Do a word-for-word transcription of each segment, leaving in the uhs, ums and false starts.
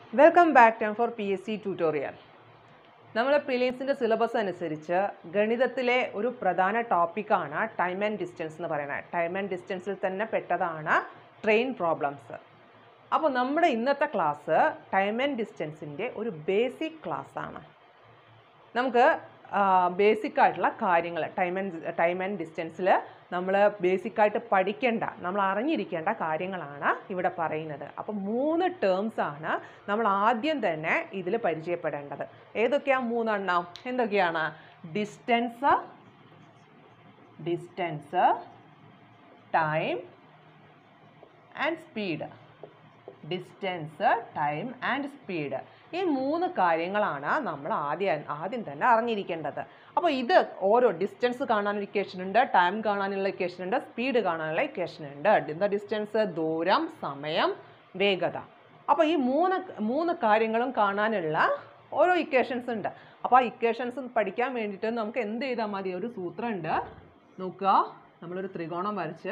Welcome back to for P S C tutorial. നമ്മൾ പ്രിലിംസിന്റെ syllabus അനുസരിച്ച് ഗണിതത്തിലെ ഒരു പ്രധാന ടോപ്പിക്കാണ് ടൈം ആൻഡ് ഡിസ്റ്റൻസ് എന്ന് പറയുന്നത്. ടൈം ആൻഡ് ഡിസ്റ്റൻസിൽ തന്നെ പെട്ടതാണ് ട്രെയിൻ പ്രോബ്ലംസ്. അപ്പോൾ നമ്മുടെ ഇന്നത്തെ ക്ലാസ് ടൈം ആൻഡ് ഡിസ്റ്റൻസിൻ്റെ ഒരു ബേസിക് ക്ലാസ്സാണ്. നമുക്ക് ബേസിക് ആയിട്ടുള്ള കാര്യങ്ങൾ ടൈം ആൻഡ് ടൈം ആൻഡ് ഡിസ്റ്റൻസിൽ നമ്മൾ ബേസിക്കായിട്ട് പഠിക്കേണ്ട, നമ്മൾ അറിഞ്ഞിരിക്കേണ്ട കാര്യങ്ങളാണ് ഇവിടെ പറയുന്നത്. അപ്പോൾ മൂന്ന് ടേംസ് ആണ് നമ്മൾ ആദ്യം തന്നെ ഇതിൽ പരിചയപ്പെടേണ്ടത്. ഏതൊക്കെയാണ് മൂന്നെണ്ണം? എന്തൊക്കെയാണ്? Distance, distance, time and speed. Distance, time and speed, ഈ മൂന്ന് കാര്യങ്ങളാണ് നമ്മൾ ആദ്യം ആദ്യം തന്നെ അറിഞ്ഞിരിക്കേണ്ടത്. അപ്പോൾ ഇത് ഓരോ ഡിസ്റ്റൻസ് കാണാനുള്ള ഇക്വേഷൻ ഉണ്ട്, ടൈം കാണാനുള്ള ഇക്വേഷൻ ഉണ്ട്, സ്പീഡ് കാണാനുള്ള ഇക്വേഷൻ ഉണ്ട്. എന്താ ഡിസ്റ്റൻസ്? ദൂരം, സമയം, വേഗത. അപ്പോൾ ഈ മൂന്ന് മൂന്ന് കാര്യങ്ങളും കാണാനുള്ള ഓരോ ഇക്വേഷൻസ് ഉണ്ട്. അപ്പോൾ ആ ഇക്വേഷൻസ് പഠിക്കാൻ വേണ്ടിയിട്ട് നമുക്ക് എന്ത് ചെയ്താൽ മതി? ഒരു സൂത്രം ഉണ്ട്, നോക്കുക. നമ്മളൊരു ത്രികോണം വരച്ച്,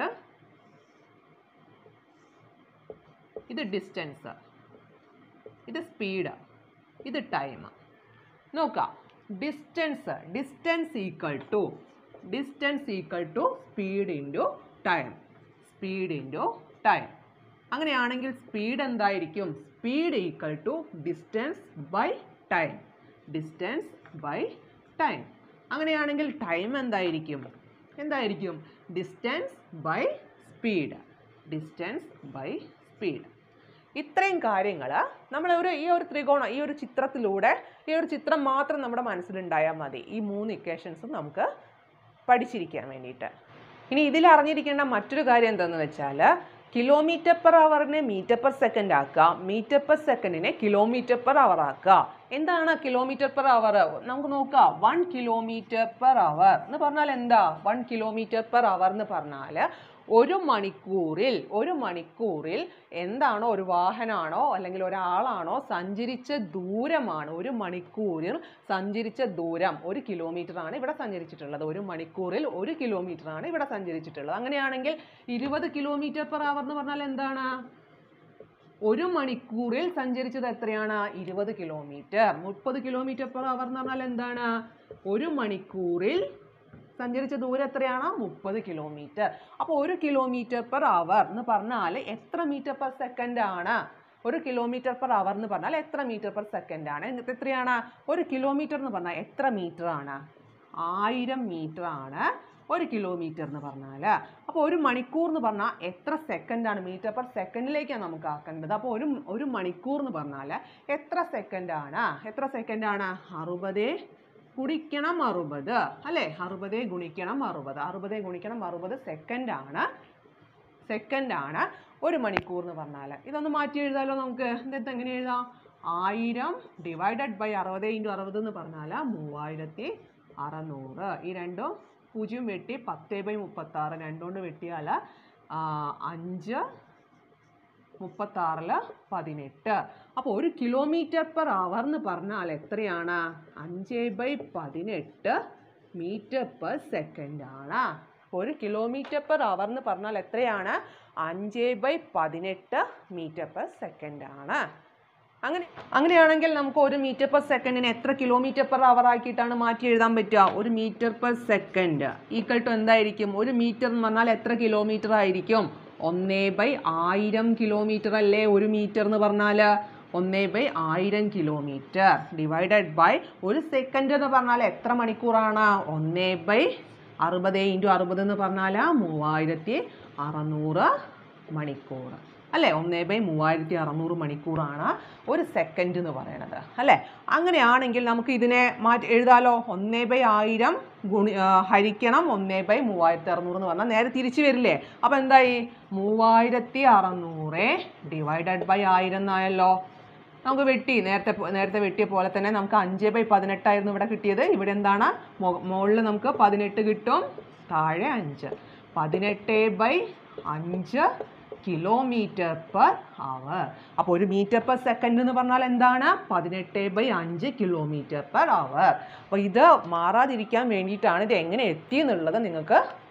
ഇത് ഡിസ്റ്റൻസ്, ഇത് സ്പീഡ്, ഇത് ടൈം. നോക്കാം. Distance distance equal to distance equal to speed into time, speed into time. അങ്ങനെയാണെങ്കിൽ സ്പീഡ് എന്തായിരിക്കും? Speed equal to distance by time, distance by time. അങ്ങനെയാണെങ്കിൽ ടൈം എന്തായിരിക്കും? എന്തായിരിക്കും? Distance by speed, distance by speed. ഇത്രയും കാര്യങ്ങൾ നമ്മൾ ഒരു ഈ ഒരു ത്രികോണം, ഈ ഒരു ചിത്രത്തിലൂടെ, ഈ ഒരു ചിത്രം മാത്രം നമ്മുടെ മനസ്സിലുണ്ടായാൽ മതി, ഈ മൂന്ന് ഇക്വേഷൻസും നമുക്ക് പഠിച്ചിരിക്കാൻ വേണ്ടിയിട്ട്. ഇനി ഇതിൽ അറിഞ്ഞിരിക്കേണ്ട മറ്റൊരു കാര്യം എന്താണെന്ന് വെച്ചാൽ, കിലോമീറ്റർ പെർ അവറിനെ മീറ്റർ പെർ സെക്കൻഡ് ആക്കുക, മീറ്റർ പെർ സെക്കൻഡിനെ കിലോമീറ്റർ പെർ അവർ ആക്കുക. എന്താണ് കിലോമീറ്റർ പെർ അവർ? നമുക്ക് നോക്കാം. വൺ കിലോമീറ്റർ പെർ അവർ എന്ന് പറഞ്ഞാൽ എന്താ? വൺ കിലോമീറ്റർ പെർ അവർ എന്ന് പറഞ്ഞാൽ ഒരു മണിക്കൂറിൽ ഒരു മണിക്കൂറിൽ എന്താണോ, ഒരു വാഹനമാണോ അല്ലെങ്കിൽ ഒരാളാണോ സഞ്ചരിച്ച ദൂരമാണ്. ഒരു മണിക്കൂറിൽ സഞ്ചരിച്ച ദൂരം ഒരു കിലോമീറ്റർ ആണ് ഇവിടെ സഞ്ചരിച്ചിട്ടുള്ളത്. ഒരു മണിക്കൂറിൽ ഒരു കിലോമീറ്റർ ആണ് ഇവിടെ സഞ്ചരിച്ചിട്ടുള്ളത്. അങ്ങനെയാണെങ്കിൽ ഇരുപത് കിലോമീറ്റർ പെർ അവർ എന്ന് പറഞ്ഞാൽ എന്താണ്? ഒരു മണിക്കൂറിൽ സഞ്ചരിച്ചത് എത്രയാണ്? ഇരുപത് കിലോമീറ്റർ. മുപ്പത് കിലോമീറ്റർ പെർ അവർ എന്ന് പറഞ്ഞാൽ എന്താണ്? ഒരു മണിക്കൂറിൽ സഞ്ചരിച്ച ദൂരം എത്രയാണ്? മുപ്പത് കിലോമീറ്റർ. അപ്പോൾ ഒരു കിലോമീറ്റർ പെർ അവർ എന്ന് പറഞ്ഞാൽ എത്ര മീറ്റർ പെർ സെക്കൻഡ് ആണ്? ഒരു കിലോമീറ്റർ പെർ അവർ എന്ന് പറഞ്ഞാൽ എത്ര മീറ്റർ പെർ സെക്കൻഡ് ആണ്? എത്രയാണ്? ഒരു കിലോമീറ്റർ എന്ന് പറഞ്ഞാൽ എത്ര മീറ്റർ ആണ്? ആയിരം മീറ്റർ ആണ് ഒരു കിലോമീറ്റർ എന്ന് പറഞ്ഞാൽ. അപ്പോൾ ഒരു മണിക്കൂർ എന്ന് പറഞ്ഞാൽ എത്ര സെക്കൻഡാണ്? മീറ്റർ പെർ സെക്കൻഡിലേക്കാണ് നമുക്ക് ആക്കേണ്ടത്. അപ്പോൾ ഒരു ഒരു മണിക്കൂർ എന്ന് പറഞ്ഞാൽ എത്ര സെക്കൻഡാണ്? എത്ര സെക്കൻഡാണ്? അറുപത് ഗുണിക്കണം അറുപത്, അല്ലേ? അറുപത് ഗുണിക്കണം അറുപത്, അറുപത് ഗുണിക്കണം അറുപത് സെക്കൻഡാണ് സെക്കൻഡാണ് ഒരു മണിക്കൂർ എന്ന് പറഞ്ഞാൽ. ഇതൊന്ന് മാറ്റി എഴുതാമല്ലോ നമുക്ക്. എന്താ എങ്ങനെ എഴുതാം? ആയിരം ഡിവൈഡഡ് ബൈ അറുപത് ഇൻറ്റു അറുപത് എന്ന് പറഞ്ഞാൽ മൂവായിരത്തി അറുന്നൂറ്. ഈ രണ്ടും പൂജ്യം വെട്ടി പത്ത് ബൈ മുപ്പത്താറ് രണ്ടുകൊണ്ട് വെട്ടിയാൽ അഞ്ച് മുപ്പത്താറില് പതിനെട്ട്. അപ്പോൾ ഒരു കിലോമീറ്റർ പെർ അവർ എന്ന് പറഞ്ഞാൽ എത്രയാണ്? അഞ്ച് ബൈ പതിനെട്ട് മീറ്റർ പെർ സെക്കൻഡ് ആണ്. ഒരു കിലോമീറ്റർ പെർ അവർ എന്ന് പറഞ്ഞാൽ എത്രയാണ്? അഞ്ച് ബൈ പതിനെട്ട് മീറ്റർ പെർ സെക്കൻഡ് ആണ്. അങ്ങനെ അങ്ങനെയാണെങ്കിൽ നമുക്ക് ഒരു മീറ്റർ പെർ സെക്കൻഡിന് എത്ര കിലോമീറ്റർ പെർ അവർ ആക്കിയിട്ടാണ് മാറ്റി എഴുതാൻ പറ്റുക? ഒരു metre per second equal to എന്തായിരിക്കും? ഒരു മീറ്റർ എന്ന് പറഞ്ഞാൽ എത്ര കിലോമീറ്റർ ആയിരിക്കും? ഒന്ന് ബൈ ആയിരം കിലോമീറ്റർ അല്ലേ ഒരു മീറ്റർ എന്ന് പറഞ്ഞാൽ? ഒന്ന് ബൈ ആയിരം കിലോമീറ്റർ ഡിവൈഡഡ് ബൈ ഒരു സെക്കൻഡ് എന്ന് പറഞ്ഞാൽ എത്ര മണിക്കൂറാണ്? ഒന്ന് ബൈ അറുപത് ഇൻറ്റു അറുപത് എന്ന് പറഞ്ഞാൽ മൂവായിരത്തി അറുന്നൂറ് മണിക്കൂർ, അല്ലേ? ഒന്ന് ബൈ മൂവായിരത്തി അറുന്നൂറ് മണിക്കൂറാണ് ഒരു സെക്കൻഡ് എന്ന് പറയുന്നത്, അല്ലേ? അങ്ങനെയാണെങ്കിൽ നമുക്ക് ഇതിനെ മാറ്റി എഴുതാലോ. ഒന്ന് ബൈ ആയിരം ഗുണി ഹരിക്കണം ഒന്ന് ബൈ മൂവായിരത്തി അറുന്നൂറ് എന്ന് പറഞ്ഞാൽ നേരെ തിരിച്ചു വരില്ലേ? അപ്പോൾ എന്തായി? മൂവായിരത്തി അറുന്നൂറ് ഡിവൈഡഡ് ബൈ ആയിരം എന്നായല്ലോ. നമുക്ക് വെട്ടി നേരത്തെ നേരത്തെ വെട്ടിയ പോലെ തന്നെ നമുക്ക് അഞ്ച് ബൈ പതിനെട്ടായിരുന്നു ഇവിടെ കിട്ടിയത്. ഇവിടെ എന്താണ്? മുകളിൽ നമുക്ക് പതിനെട്ട് കിട്ടും, താഴെ അഞ്ച്. പതിനെട്ട് ബൈ അഞ്ച് കിലോമീറ്റർ പെർ അവർ. അപ്പോൾ ഒരു മീറ്റർ പെർ സെക്കൻഡ് എന്ന് പറഞ്ഞാൽ എന്താണ്? പതിനെട്ട് ബൈ അഞ്ച് കിലോമീറ്റർ പെർ അവർ. അപ്പോൾ ഇത് മാറാതിരിക്കാൻ വേണ്ടിയിട്ടാണ് ഇത് എങ്ങനെ എത്തി എന്നുള്ളത് നിങ്ങൾക്ക്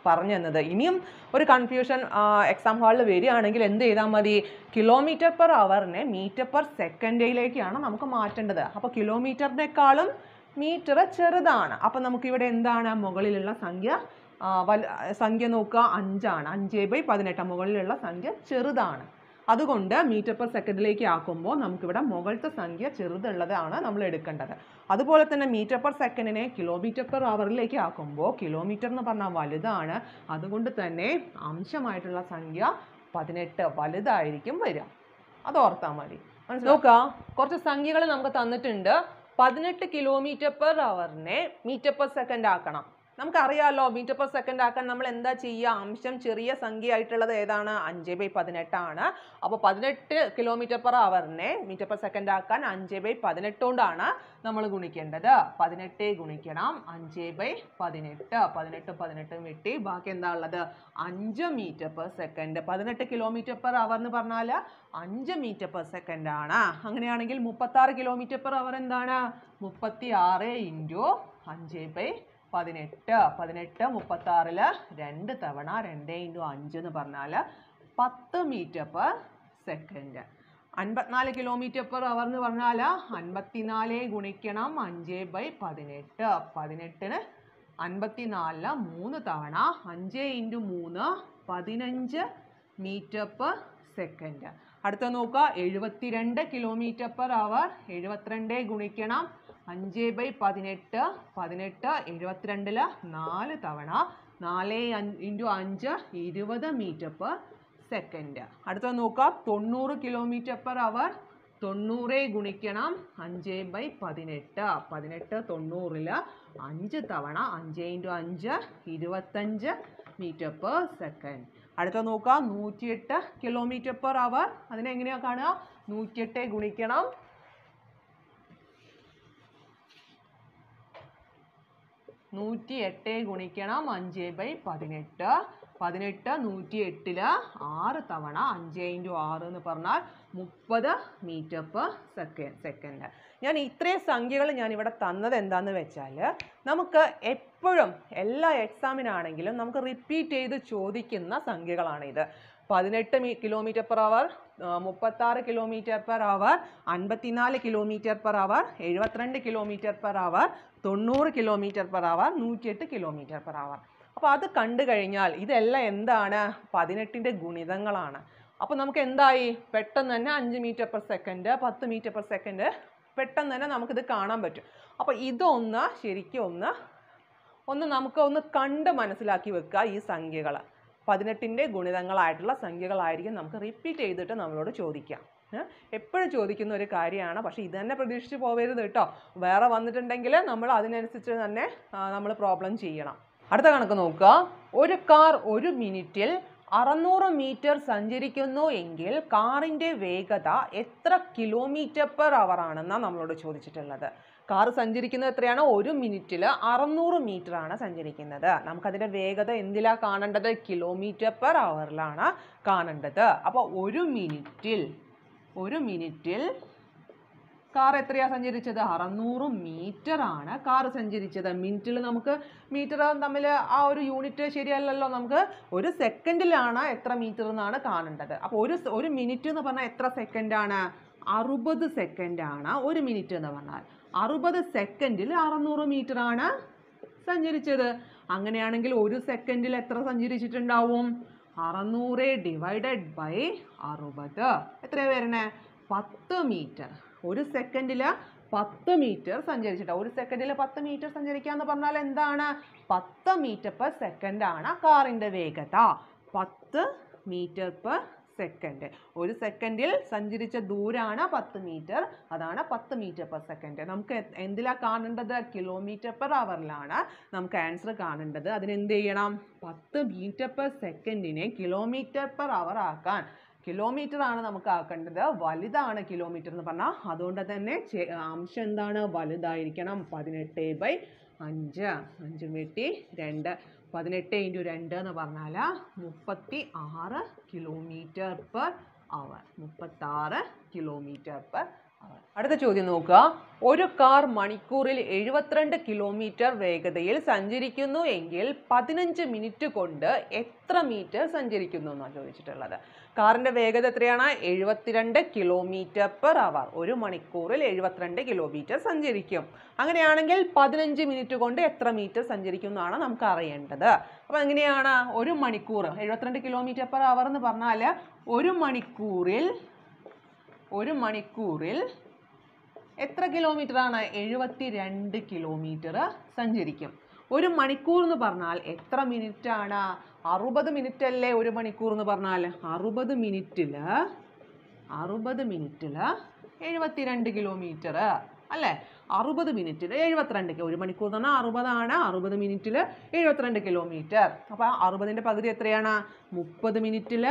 പറഞ്ഞു തന്നത്. ഇനിയും ഒരു കൺഫ്യൂഷൻ എക്സാം ഹാളിൽ വരികയാണെങ്കിൽ എന്ത് ചെയ്താൽ മതി, കിലോമീറ്റർ പെർ അവറിനെ മീറ്റർ പെർ സെക്കൻഡിലേക്കാണ് നമുക്ക് മാറ്റേണ്ടത്. അപ്പോൾ കിലോമീറ്ററിനേക്കാളും മീറ്റർ ചെറുതാണ്. അപ്പം നമുക്കിവിടെ എന്താണ് മുകളിലുള്ള സംഖ്യ വല സംഖ്യ നോക്കുക അഞ്ചാണ്. അഞ്ച് ബൈ പതിനെട്ട് മുകളിലുള്ള സംഖ്യ ചെറുതാണ്. അതുകൊണ്ട് മീറ്റർ പെർ സെക്കൻഡിലേക്ക് ആക്കുമ്പോൾ നമുക്കിവിടെ മുകളിലത്തെ സംഖ്യ ചെറുതുള്ളതാണ് നമ്മൾ എടുക്കേണ്ടത്. അതുപോലെ തന്നെ മീറ്റർ പെർ സെക്കൻഡിനെ കിലോമീറ്റർ പെർ അവറിലേക്ക് ആക്കുമ്പോൾ കിലോമീറ്റർ എന്ന് പറഞ്ഞാൽ വലുതാണ്. അതുകൊണ്ട് തന്നെ അംശമായിട്ടുള്ള സംഖ്യ പതിനെട്ട് വലുതായിരിക്കും വരിക. അത് ഓർത്താൽ മതി. മനസ്സിലാക്കുക. കുറച്ച് സംഖ്യകൾ നമുക്ക് തന്നിട്ടുണ്ട്. പതിനെട്ട് കിലോമീറ്റർ പെർ അവറിനെ മീറ്റർ പെർ സെക്കൻഡ് ആക്കണം. നമുക്കറിയാമല്ലോ മീറ്റർ പെർ സെക്കൻഡ് ആക്കാൻ നമ്മൾ എന്താ ചെയ്യുക, അംശം ചെറിയ സംഖ്യ ആയിട്ടുള്ളത് ഏതാണ്, അഞ്ച് ബൈ പതിനെട്ടാണ്. അപ്പോൾ പതിനെട്ട് കിലോമീറ്റർ പെർ അവറിനെ മീറ്റർ പെർ സെക്കൻഡ് ആക്കാൻ അഞ്ച് ബൈ പതിനെട്ട് കൊണ്ടാണ് നമ്മൾ ഗുണിക്കേണ്ടത്. പതിനെട്ട് ഗുണിക്കണം അഞ്ച് ബൈ പതിനെട്ട്. പതിനെട്ട് പതിനെട്ടും വെട്ടി ബാക്കി എന്താ ഉള്ളത്, അഞ്ച് മീറ്റർ പെർ സെക്കൻഡ്. പതിനെട്ട് കിലോമീറ്റർ പെർ അവർ എന്ന് പറഞ്ഞാൽ അഞ്ച് മീറ്റർ പെർ സെക്കൻഡ് ആണ്. അങ്ങനെയാണെങ്കിൽ മുപ്പത്തി ആറ് കിലോമീറ്റർ പെർ അവർ എന്താണ്, മുപ്പത്തി ആറ് ഇൻറ്റു അഞ്ച് ബൈ പതിനെട്ട്. പതിനെട്ട് മുപ്പത്തി ആറില് രണ്ട് തവണ രണ്ട് ഇൻറ്റു അഞ്ച് എന്ന് പറഞ്ഞാൽ പത്ത് മീറ്റർ പെർ സെക്കൻഡ്. അൻപത്തിനാല് കിലോമീറ്റർ പെർ അവർ എന്ന് പറഞ്ഞാൽ അൻപത്തിനാല് ഗുണിക്കണം അഞ്ച് ബൈ പതിനെട്ട്. പതിനെട്ടിന് അൻപത്തിനാലില് മൂന്ന് തവണ അഞ്ച് ഇൻറ്റു മൂന്ന് പതിനഞ്ച് മീറ്റർ പെർ സെക്കൻഡ്. അടുത്ത നോക്കുക എഴുപത്തിരണ്ട് കിലോമീറ്റർ പെർ അവർ. എഴുപത്തിരണ്ട് ഗുണിക്കണം അഞ്ച് ബൈ പതിനെട്ട്. പതിനെട്ട് എഴുപത്തിരണ്ടില് നാല് തവണ നാല് ഇൻറ്റു അഞ്ച് ഇരുപത് മീറ്റർ പെർ സെക്കൻഡ്. അടുത്ത നോക്കുക തൊണ്ണൂറ് കിലോമീറ്റർ പെർ അവർ. തൊണ്ണൂറ് ഗുണിക്കണം അഞ്ച് ബൈ പതിനെട്ട്. പതിനെട്ട് തൊണ്ണൂറില് അഞ്ച് തവണ അഞ്ച് ഇൻറ്റു അഞ്ച് ഇരുപത്തഞ്ച് മീറ്റർ പെർ സെക്കൻഡ്. അടുത്ത നോക്കുക നൂറ്റിയെട്ട് കിലോമീറ്റർ പെർ അവർ. അതിനെങ്ങനെയാണ് കാണുക, നൂറ്റിയെട്ട് ഗുണിക്കണം നൂറ്റി എട്ട് ഗുണിക്കണം അഞ്ച് ബൈ പതിനെട്ട്. പതിനെട്ട് നൂറ്റി എട്ടില് ആറ് തവണ അഞ്ച് ഇൻറ്റു ആറ് എന്ന് പറഞ്ഞാൽ മുപ്പത് മീറ്റർ പെർ സെക്കൻഡ് സെക്കൻഡ്. ഞാൻ ഇത്രയും സംഖ്യകൾ ഞാൻ ഇവിടെ തന്നത് എന്താണെന്ന് വെച്ചാൽ നമുക്ക് എപ്പോഴും എല്ലാ എക്സാമിനാണെങ്കിലും നമുക്ക് റിപ്പീറ്റ് ചെയ്ത് ചോദിക്കുന്ന സംഖ്യകളാണിത്. പതിനെട്ട് മീ കിലോമീറ്റർ പെർ അവർ, മുപ്പത്താറ് കിലോമീറ്റർ പെർ അവർ, അൻപത്തിനാല് കിലോമീറ്റർ പെർ അവർ, എഴുപത്തിരണ്ട് കിലോമീറ്റർ പെർ അവർ, തൊണ്ണൂറ് കിലോമീറ്റർ പെർ അവർ, നൂറ്റിയെട്ട് കിലോമീറ്റർ പെർ അവർ. അപ്പോൾ അത് കണ്ടു കഴിഞ്ഞാൽ ഇതെല്ലാം എന്താണ്, പതിനെട്ടിൻ്റെ ഗുണിതങ്ങളാണ്. അപ്പോൾ നമുക്ക് എന്തായി, പെട്ടെന്ന് തന്നെ അഞ്ച് മീറ്റർ പെർ സെക്കൻഡ്, പത്ത് മീറ്റർ പെർ സെക്കൻഡ് പെട്ടെന്ന് തന്നെ നമുക്കിത് കാണാൻ പറ്റും. അപ്പോൾ ഇതൊന്ന് ശരിക്കും ഒന്ന് ഒന്ന് നമുക്ക് ഒന്ന് കണ്ട് മനസ്സിലാക്കി വെക്കുക. ഈ സംഖ്യകൾ പതിനെട്ടിൻ്റെ ഗുണിതങ്ങളായിട്ടുള്ള സംഖ്യകളായിരിക്കും നമുക്ക് റിപ്പീറ്റ് ചെയ്തിട്ട് നമ്മളോട് ചോദിക്കാം. എപ്പോഴും ചോദിക്കുന്ന ഒരു കാര്യമാണ്. പക്ഷേ ഇത് തന്നെ പ്രതീക്ഷിച്ച് പോകരുത് കേട്ടോ. വേറെ വന്നിട്ടുണ്ടെങ്കിൽ നമ്മൾ അതിനനുസരിച്ച് തന്നെ നമ്മൾ പ്രോബ്ലം ചെയ്യണം. അടുത്ത കണക്ക് നോക്കുക. ഒരു കാർ ഒരു മിനിറ്റിൽ അറുന്നൂറ് മീറ്റർ സഞ്ചരിക്കുന്നു എങ്കിൽ കാറിൻ്റെ വേഗത എത്ര കിലോമീറ്റർ പെർ അവർ ആണെന്നാണ് നമ്മളോട് ചോദിച്ചിട്ടുള്ളത്. കാർ സഞ്ചരിക്കുന്നത് എത്രയാണ്, ഒരു മിനിറ്റിൽ അറുന്നൂറ് മീറ്റർ ആണ് സഞ്ചരിക്കുന്നത്. നമുക്കതിൻ്റെ വേഗത എന്തിലാണ് കാണേണ്ടത്, കിലോമീറ്റർ പെർ അവറിലാണ് കാണേണ്ടത്. അപ്പോൾ ഒരു മിനിറ്റിൽ ഒരു മിനിറ്റിൽ കാർ എത്രയാണ് സഞ്ചരിച്ചത്, അറുന്നൂറ് മീറ്റർ ആണ് കാർ സഞ്ചരിച്ചത്. മിനിറ്റിൽ നമുക്ക് മീറ്റർ തമ്മിൽ ആ ഒരു യൂണിറ്റ് ശരിയല്ലല്ലോ. നമുക്ക് ഒരു സെക്കൻഡിലാണ് എത്ര മീറ്റർ എന്നാണ് കാണേണ്ടത്. അപ്പോൾ ഒരു ഒരു മിനിറ്റ് എന്ന് പറഞ്ഞാൽ എത്ര സെക്കൻഡാണ്, അറുപത് സെക്കൻഡാണ് ഒരു മിനിറ്റ് എന്ന് പറഞ്ഞാൽ. അറുപത് സെക്കൻഡിൽ അറുന്നൂറ് മീറ്റർ ആണ് സഞ്ചരിച്ചത്. അങ്ങനെയാണെങ്കിൽ ഒരു സെക്കൻഡിൽ എത്ര സഞ്ചരിച്ചിട്ടുണ്ടാവും, അറുന്നൂറ് ഡിവൈഡഡ് ബൈ അറുപത് എത്രയാണ് വരണേ, പത്ത് മീറ്റർ. ഒരു സെക്കൻഡിൽ പത്ത് മീറ്റർ സഞ്ചരിച്ചിട്ട് ഒരു സെക്കൻഡിൽ പത്ത് മീറ്റർ സഞ്ചരിക്കുക എന്ന് പറഞ്ഞാൽ എന്താണ്, പത്ത് മീറ്റർ പെർ സെക്കൻഡാണ് കാറിൻ്റെ വേഗത. പത്ത് മീറ്റർ പെർ സെക്കൻഡ്. ഒരു സെക്കൻഡിൽ സഞ്ചരിച്ച ദൂരമാണ് പത്ത് മീറ്റർ. അതാണ് പത്ത് മീറ്റർ പെർ സെക്കൻഡ്. നമുക്ക് എന്തിലാണ് കാണേണ്ടത്, കിലോമീറ്റർ പെർ അവറിലാണ് നമുക്ക് ആൻസർ കാണേണ്ടത്. അതിനെന്ത് ചെയ്യണം, പത്ത് മീറ്റർ പെർ സെക്കൻഡിനെ കിലോമീറ്റർ പെർ അവർ ആക്കാൻ, കിലോമീറ്റർ ആണ് നമുക്ക് ആക്കേണ്ടത്. വലുതാണ് കിലോമീറ്റർ എന്ന് പറഞ്ഞാൽ. അതുകൊണ്ട് തന്നെ അംശം എന്താണ്, വലുതായിരിക്കണം. പതിനെട്ട് ബൈ അഞ്ച്. അഞ്ച് വെട്ടി രണ്ട്. പതിനെട്ട് ഇൻറ്റു രണ്ട് എന്ന് പറഞ്ഞാൽ മുപ്പത്തി ആറ് കിലോമീറ്റർ പെർ അവർ. മുപ്പത്താറ് കിലോമീറ്റർ പെർ അടുത്ത ചോദ്യം നോക്കുക. ഒരു കാർ മണിക്കൂറിൽ എഴുപത്തിരണ്ട് കിലോമീറ്റർ വേഗതയിൽ സഞ്ചരിക്കുന്നു എങ്കിൽ പതിനഞ്ച് മിനിറ്റ് കൊണ്ട് എത്ര മീറ്റർ സഞ്ചരിക്കുന്നു എന്നാണ് ചോദിച്ചിട്ടുള്ളത്. കാറിൻ്റെ വേഗത എത്രയാണ്? എഴുപത്തിരണ്ട് കിലോമീറ്റർ പെർ അവർ. ഒരു മണിക്കൂറിൽ എഴുപത്തിരണ്ട് കിലോമീറ്റർ സഞ്ചരിക്കും. അങ്ങനെയാണെങ്കിൽ പതിനഞ്ച് മിനിറ്റ് കൊണ്ട് എത്ര മീറ്റർ സഞ്ചരിക്കും എന്നാണ് നമുക്ക് അറിയേണ്ടത്. അപ്പോൾ എങ്ങനെയാണ്? ഒരു മണിക്കൂർ എഴുപത്തിരണ്ട് കിലോമീറ്റർ പെർ അവർ എന്ന് പറഞ്ഞാൽ ഒരു മണിക്കൂറിൽ ഒരു മണിക്കൂറിൽ എത്ര കിലോമീറ്റർ ആണ്? എഴുപത്തി രണ്ട് കിലോമീറ്റർ സഞ്ചരിക്കും. ഒരു മണിക്കൂർ എന്ന് പറഞ്ഞാൽ എത്ര മിനിറ്റ് ആണ്? അറുപത് മിനിറ്റ് അല്ലേ ഒരു മണിക്കൂർ എന്ന് പറഞ്ഞാൽ? അറുപത് മിനിറ്റിൽ അറുപത് മിനിറ്റിൽ എഴുപത്തിരണ്ട് കിലോമീറ്റർ അല്ലേ? അറുപത് മിനിറ്റിൽ എഴുപത്തിരണ്ട്. ഒരു മണിക്കൂർ എന്ന് പറഞ്ഞാൽ അറുപതാണ്. അറുപത് മിനിറ്റിൽ എഴുപത്തിരണ്ട് കിലോമീറ്റർ. അപ്പോൾ അറുപതിൻ്റെ പകുതി എത്രയാണ്? മുപ്പത് മിനിറ്റിൽ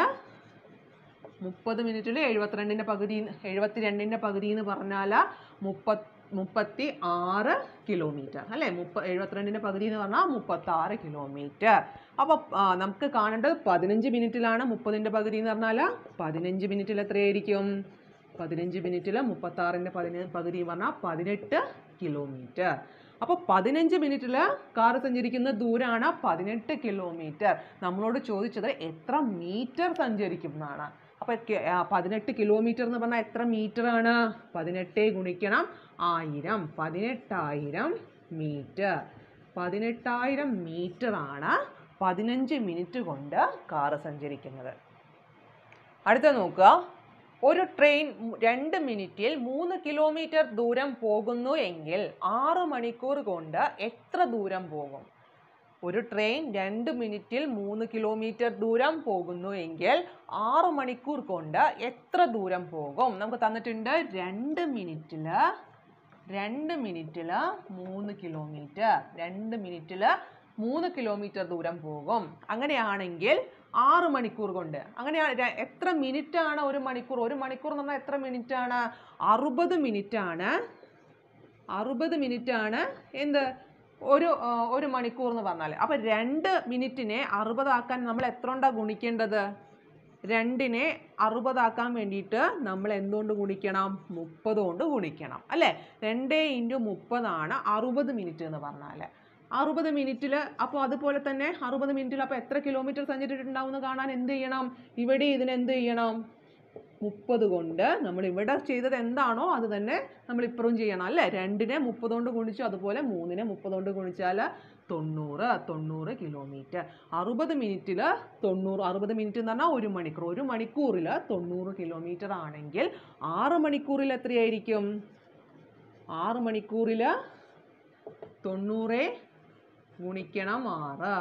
മുപ്പത് മിനിറ്റിൽ എഴുപത്തിരണ്ടിൻ്റെ പകുതി എഴുപത്തി രണ്ടിൻ്റെ പകുതി എന്ന് പറഞ്ഞാൽ മുപ്പത് മുപ്പത്തി ആറ് കിലോമീറ്റർ അല്ലേ? മുപ്പ എഴുപത്തിരണ്ടിൻ്റെ പകുതി എന്ന് പറഞ്ഞാൽ മുപ്പത്തി ആറ് കിലോമീറ്റർ. അപ്പോൾ നമുക്ക് കാണേണ്ടത് പതിനഞ്ച് മിനിറ്റിലാണ് മുപ്പതിൻ്റെ പകുതി എന്ന് പറഞ്ഞാൽ പതിനഞ്ച് മിനിറ്റിൽ എത്രയായിരിക്കും? പതിനഞ്ച് മിനിറ്റിൽ മുപ്പത്തി ആറിൻ്റെ പതിന പകുതി എന്ന് പറഞ്ഞാൽ പതിനെട്ട് കിലോമീറ്റർ. അപ്പോൾ പതിനഞ്ച് മിനിറ്റിൽ കാർ സഞ്ചരിക്കുന്ന ദൂരമാണ് പതിനെട്ട് കിലോമീറ്റർ. നമ്മളോട് ചോദിച്ചത് എത്ര മീറ്റർ സഞ്ചരിക്കും എന്നാണ്. അപ്പോൾ പതിനെട്ട് കിലോമീറ്റർ എന്ന് പറഞ്ഞാൽ എത്ര മീറ്റർ ആണ്? പതിനെട്ട് ഗുണിക്കണം ആയിരം, പതിനെട്ടായിരം മീറ്റർ. പതിനെട്ടായിരം മീറ്റർ ആണ് പതിനഞ്ച് മിനിറ്റ് കൊണ്ട് കാർ സഞ്ചരിക്കുന്നത്. അടുത്ത നോക്കുക. ഒരു ട്രെയിൻ രണ്ട് മിനിറ്റിൽ മൂന്ന് കിലോമീറ്റർ ദൂരം പോകുന്നു എങ്കിൽ ആറ് മണിക്കൂർ കൊണ്ട് എത്ര ദൂരം പോകും? ഒരു ട്രെയിൻ രണ്ട് മിനിറ്റിൽ മൂന്ന് കിലോമീറ്റർ ദൂരം പോകുന്നു എങ്കിൽ ആറ് മണിക്കൂർ കൊണ്ട് എത്ര ദൂരം പോകും? നമുക്ക് തന്നിട്ടുണ്ട് രണ്ട് മിനിറ്റിൽ രണ്ട് മിനിറ്റിൽ മൂന്ന് കിലോമീറ്റർ രണ്ട് മിനിറ്റിൽ മൂന്ന് കിലോമീറ്റർ ദൂരം പോകും. അങ്ങനെയാണെങ്കിൽ ആറ് മണിക്കൂർ കൊണ്ട് അങ്ങനെയാണ് എത്ര മിനിറ്റ് ആണ് ഒരു മണിക്കൂർ? ഒരു മണിക്കൂർ എന്ന് പറഞ്ഞാൽ എത്ര മിനിറ്റ് ആണ്? അറുപത് മിനിറ്റ് ആണ്. അറുപത് മിനിറ്റ് ആണ് എന്ത് ഒരു ഒരു മണിക്കൂർ എന്ന് പറഞ്ഞാൽ. അപ്പോൾ രണ്ട് മിനിറ്റിനെ അറുപതാക്കാൻ നമ്മൾ എത്ര കൊണ്ടാണ് ഗുണിക്കേണ്ടത്? രണ്ടിനെ അറുപതാക്കാൻ വേണ്ടിയിട്ട് നമ്മൾ എന്തുകൊണ്ട് ഗുണിക്കണം? മുപ്പത് കൊണ്ട് ഗുണിക്കണം അല്ലേ? രണ്ട് ഇൻറ്റു മുപ്പതാണ് അറുപത് മിനിറ്റ് എന്ന് പറഞ്ഞാൽ. അറുപത് മിനിറ്റിൽ അപ്പോൾ അതുപോലെ തന്നെ അറുപത് മിനിറ്റിൽ അപ്പോൾ എത്ര കിലോമീറ്റർ സഞ്ചരിച്ചിട്ടുണ്ടാവും എന്ന് കാണാൻ എന്ത് ചെയ്യണം? ഇവിടെ ഇതിനെന്ത് ചെയ്യണം? മുപ്പത് കൊണ്ട് നമ്മൾ ഇവിടെ ചെയ്തത് എന്താണോ അത് തന്നെ നമ്മൾ ഇപ്പുറവും ചെയ്യണം അല്ലേ? രണ്ടിനെ മുപ്പത് കൊണ്ട് ഗുണിച്ചു, അതുപോലെ മൂന്നിനെ മുപ്പത് കൊണ്ട് ഗുണിച്ചാൽ തൊണ്ണൂറ് തൊണ്ണൂറ് കിലോമീറ്റർ. അറുപത് മിനിറ്റിൽ തൊണ്ണൂറ് അറുപത് മിനിറ്റ് എന്ന് പറഞ്ഞാൽ ഒരു മണിക്കൂർ. ഒരു മണിക്കൂറിൽ തൊണ്ണൂറ് കിലോമീറ്റർ ആണെങ്കിൽ ആറ് മണിക്കൂറിൽ എത്രയായിരിക്കും? ആറ് മണിക്കൂറിൽ തൊണ്ണൂറ് ഗുണിക്കണം ആറ്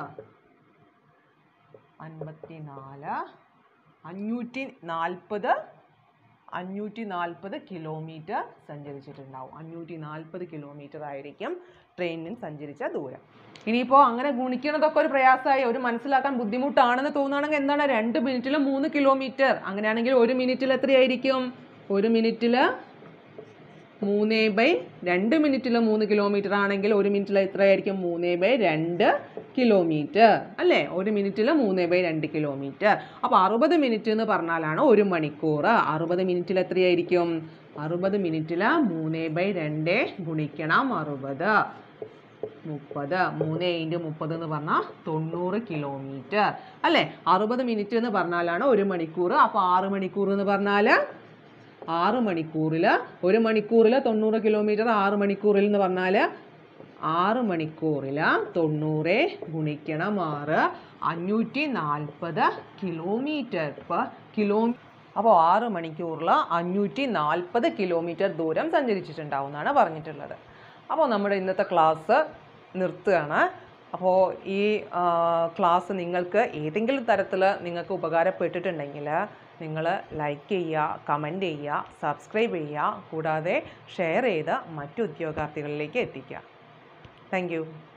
അൻപത്തി നാല് അഞ്ഞൂറ്റി നാൽപ്പത് അഞ്ഞൂറ്റി നാൽപ്പത് കിലോമീറ്റർ സഞ്ചരിച്ചിട്ടുണ്ടാവും. അഞ്ഞൂറ്റി നാൽപ്പത് കിലോമീറ്റർ ആയിരിക്കും ട്രെയിനിൽ സഞ്ചരിച്ച ദൂരം. ഇനിയിപ്പോൾ അങ്ങനെ ഗുണിക്കണതൊക്കെ ഒരു പ്രയാസമായി, ഒരു മനസ്സിലാക്കാൻ ബുദ്ധിമുട്ടാണെന്ന് തോന്നുകയാണെങ്കിൽ എന്താണ്? രണ്ട് മിനിറ്റിൽ മൂന്ന് കിലോമീറ്റർ. അങ്ങനെയാണെങ്കിൽ ഒരു മിനിറ്റിൽ എത്രയായിരിക്കും? ഒരു മിനിറ്റിൽ മൂന്ന് ബൈ രണ്ട് മിനിറ്റിൽ മൂന്ന് കിലോമീറ്റർ ആണെങ്കിൽ ഒരു മിനിറ്റിൽ എത്രയായിരിക്കും? മൂന്ന് ബൈ രണ്ട് കിലോമീറ്റർ അല്ലേ? ഒരു മിനിറ്റിൽ മൂന്ന് ബൈ രണ്ട് കിലോമീറ്റർ. അപ്പോൾ അറുപത് മിനിറ്റ് എന്ന് പറഞ്ഞാലാണ് ഒരു മണിക്കൂർ. അറുപത് മിനിറ്റിൽ എത്രയായിരിക്കും? അറുപത് മിനിറ്റിൽ മൂന്ന് ബൈ രണ്ട് ഗുണിക്കണം അറുപത് മുപ്പത്. മൂന്ന് ഇൻറ്റു മുപ്പത് എന്ന് പറഞ്ഞാൽ തൊണ്ണൂറ് കിലോമീറ്റർ അല്ലേ? അറുപത് മിനിറ്റ് എന്ന് പറഞ്ഞാലാണ് ഒരു മണിക്കൂർ. അപ്പോൾ ആറ് മണിക്കൂർ എന്ന് പറഞ്ഞാൽ ആറ് മണിക്കൂറിൽ ഒരു മണിക്കൂറിൽ തൊണ്ണൂറ് കിലോമീറ്റർ. ആറ് മണിക്കൂറിൽ എന്ന് പറഞ്ഞാൽ ആറ് മണിക്കൂറിൽ തൊണ്ണൂറ് ഗുണിക്കണം ആറ് അഞ്ഞൂറ്റി നാൽപ്പത് കിലോമീറ്റർ പെർ കിലോ. അപ്പോൾ ആറ് മണിക്കൂറിൽ അഞ്ഞൂറ്റി നാൽപ്പത് കിലോമീറ്റർ ദൂരം സഞ്ചരിച്ചിട്ടുണ്ടാവും എന്നാണ് പറഞ്ഞിട്ടുള്ളത്. അപ്പോൾ നമ്മുടെ ഇന്നത്തെ ക്ലാസ് നിർത്തുകയാണ്. അപ്പോൾ ഈ ക്ലാസ് നിങ്ങൾക്ക് ഏതെങ്കിലും തരത്തിൽ നിങ്ങൾക്ക് ഉപകാരപ്പെട്ടിട്ടുണ്ടെങ്കിൽ നിങ്ങൾ ലൈക്ക് ചെയ്യുക, കമൻറ്റ് ചെയ്യുക, സബ്സ്ക്രൈബ് ചെയ്യുക, കൂടാതെ ഷെയർ ചെയ്ത് മറ്റു ഉദ്യോഗാർത്ഥികളിലേക്ക് എത്തിക്കുക. Thank U.